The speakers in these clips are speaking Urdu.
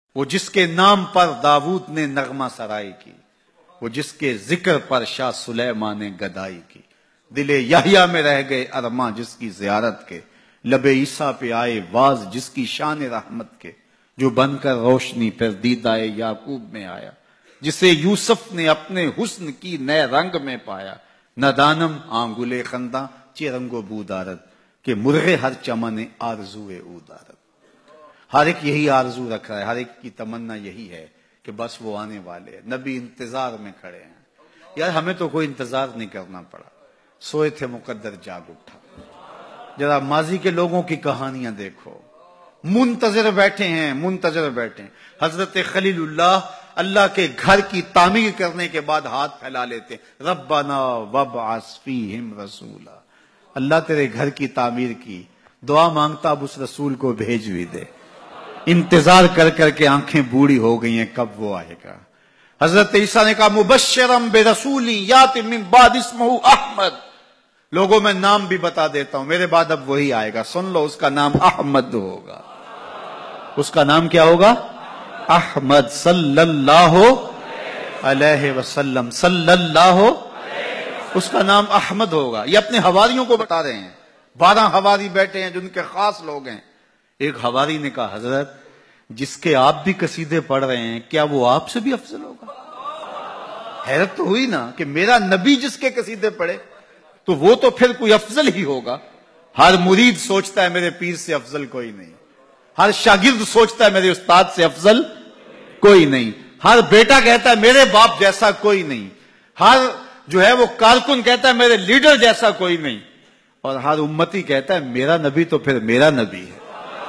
وہ جس کے نام پر داؤد نے نغمہ سرائی کی، وہ جس کے ذکر پر شاہ سلیمان نے گدائی کی، دل یحییٰ میں رہ گئے ارماں جس کی زیارت کے، لب عیسیٰ پہ آئے واز جس کی شان رحمت کے، جو بن کر روشنی پھر دیدہ یعقوب میں آیا، جسے یوسف نے اپنے حسن کی نئے رنگ میں پایا، نہ دانم آنگلے خنداں چرنگو بودارت کہ مرغے ہر چمن آرزوئے او دارت۔ ہر ایک یہی آرزو رکھ رہا ہے، ہر ایک کی تمنا یہی ہے کہ بس وہ آنے والے ہیں، نبی انتظار میں کھڑے ہیں۔ یار ہمیں تو کوئی انتظار نہیں کرنا پڑا، سوئے تھے مقدر جاگ اٹھا۔ ذرا ماضی کے لوگوں کی کہانیاں دیکھو، منتظر بیٹھے ہیں، منتظر بیٹھے ہیں۔ حضرت خلیل اللہ کے گھر کی تعمیر کرنے کے بعد ہاتھ پھیلا لیتے، ربنا وابعث فیہم رسولا، اللہ تیرے گھر کی تعمیر کی، دعا مانگتا اب اس رسول کو بھیج بھی دے۔ انتظار کر کر کے آنکھیں بوڑھی ہو گئی ہیں، کب وہ آئے گا۔ حضرت عیسیٰ نے کہا مبشرم برسول یاتی من بعد اسمہ احمد، لوگوں میں نام بھی بتا دیتا ہوں، میرے بعد اب وہی آئے گا، سن لو، اس کا نام احمد ہوگا۔ اس کا نام کیا ہوگا؟ احمد صلی اللہ علیہ وسلم، صلی اللہ، اس کا نام احمد ہوگا۔ یہ اپنے حواریوں کو بتا رہے ہیں، 12 حواری بیٹھے ہیں جن کے خاص لوگ ہیں۔ ایک حواری نے کہا حضرت جس کے آپ بھی قصیدے پڑھ رہے ہیں کیا وہ آپ سے بھی افضل ہوگا؟ حیرت تو ہوئی نا کہ میرا نبی جس کے قصیدے پڑھے تو وہ تو پھر کوئی افضل ہی ہوگا۔ ہر مرید سوچتا ہے میرے پیر سے افضل کوئی نہیں، ہر شاگرد سوچتا ہے میرے استاد سے افضل کوئی نہیں، ہر بیٹا کہتا ہے میرے باپ جیسا کوئی نہیں، ہر جو ہے وہ کارکن کہتا ہے میرے لیڈر جیسا کوئی نہیں، اور ہر امتی کہتا ہے میرا نبی تو پھر میرا نبی ہے۔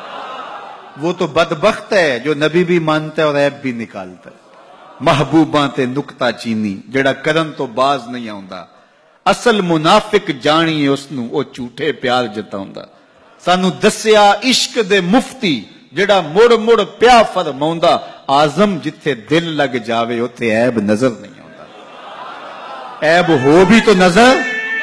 وہ تو بدبخت ہے جو نبی بھی مانتا ہے اور عیب بھی نکالتا ہے۔ محبوباں تے نکتہ چینی جڑا کرن تو باز نہیں آوندا، اصل منافق جانی اس نو او جھوٹے پیار جتاوندا۔ سانو دسیا عشق دے مفتی جڑا مڑ مڑ پیا فرماوندا، آزم جتھے دل لگ جاوے اوتھے عیب نظر نہیں آوندا۔ عیب ہو بھی تو نظر،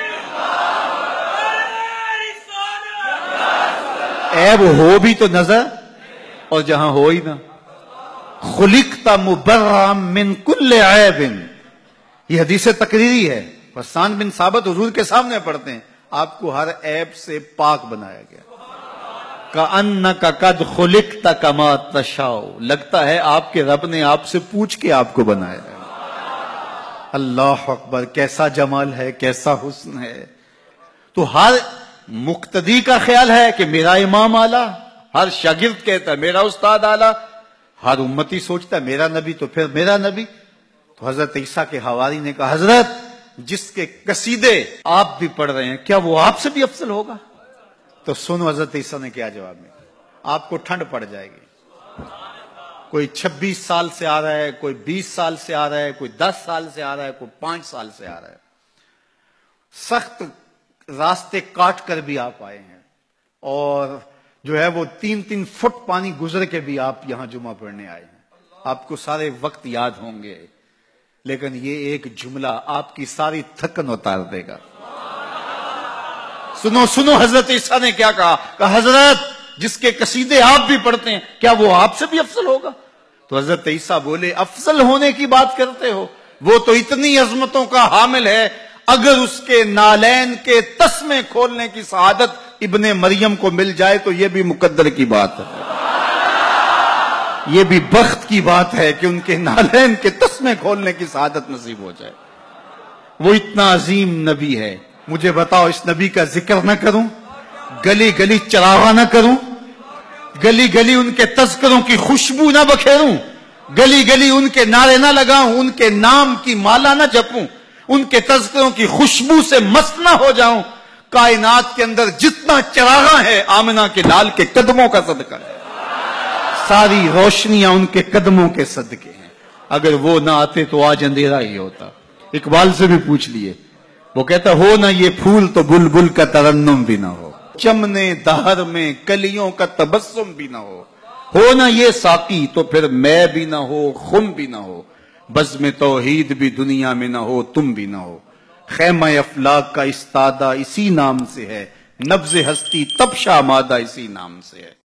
عیب ہو بھی تو نظر، اور جہاں ہو ہی نہ۔ خلقت مبرئا من کل عیب، یہ حدیث تقریری ہے، حسان بن ثابت حضور کے سامنے پڑھتے ہیں، آپ کو ہر عیب سے پاک بنایا گیا۔ کأنک قد خلقت کما تشاء، لگتا ہے آپ کے رب نے آپ سے پوچھ کے آپ کو بنایا ہے۔ اللہ اکبر، کیسا جمال ہے، کیسا حسن ہے۔ تو ہر مقتدی کا خیال ہے کہ میرا امام اعلیٰ، ہر شاگرد کہتا ہے میرا استاد اعلیٰ، ہر امتی سوچتا ہے میرا نبی تو پھر میرا نبی۔ تو حضرت عیسیٰ کے حواری نے کہا حضرت جس کے قصیدے آپ بھی پڑھ رہے ہیں کیا وہ آپ سے بھی افضل ہوگا؟ تو سنو حضرت عیسیٰ نے کیا جواب میں، آپ کو ٹھنڈ پڑ جائے گی۔ کوئی 26 سال سے آ رہا ہے، کوئی 20 سال سے آ رہا ہے، کوئی 10 سال سے آ رہا ہے، کوئی 5 سال سے آ رہا ہے، سخت راستے کاٹ کر بھی آپ آئے ہیں، اور جو ہے وہ 3-3 فٹ پانی گزر کے بھی آپ یہاں جمعہ پڑھنے آئے ہیں۔ آپ کو سارے وقت یاد ہوں گے، لیکن یہ ایک جملہ آپ کی ساری تھکن اتار دے گا۔ سنو سنو حضرت عیسیٰ نے کیا کہا، کہ حضرت جس کے قصیدے آپ بھی پڑھتے ہیں کیا وہ آپ سے بھی افضل ہوگا؟ تو حضرت عیسیٰ بولے افضل ہونے کی بات کرتے ہو، وہ تو اتنی عظمتوں کا حامل ہے، اگر اس کے نالین کے تسمے کھولنے کی سعادت ابن مریم کو مل جائے تو یہ بھی مقدر کی بات ہے، یہ بھی بخت کی بات ہے کہ ان کے نالین کے تسمے کھولنے کی سعادت نصیب ہو جائے۔ وہ اتنا عظیم نبی ہے، مجھے بتاؤ اس نبی کا ذکر نہ کروں، گلی گلی چراغاں نہ کروں، گلی گلی ان کے تذکروں کی خوشبو نہ بکھیروں، گلی گلی ان کے نعرے نہ لگاؤں، ان کے نام کی مالا نہ جپوں، ان کے تذکروں کی خوشبو سے مست نہ ہو جاؤں، کائنات کے اندر جتنا چراغاں ہے آمنہ کے لال کے قدموں کا صدقہ ہے، ساری روشنیاں ان کے قدموں کے صدقے ہیں۔ اگر وہ نہ آتے تو آج اندھیرا ہی ہوتا۔ اقبال سے بھی پوچھ لیے، وہ کہتا ہو نہ یہ پھول تو بلبل کا ترنم بھی نہ ہو، چمنے دہر میں کلیوں کا تبسم بھی نہ ہو نہ یہ ساقی تو پھر میں بھی نہ ہو، خم بھی نہ ہو، بزم توحید بھی دنیا میں نہ ہو، تم بھی نہ ہو، خیمہ افلاک کا استادہ اسی نام سے ہے، نبض ہستی تب شامادہ اسی نام سے ہے۔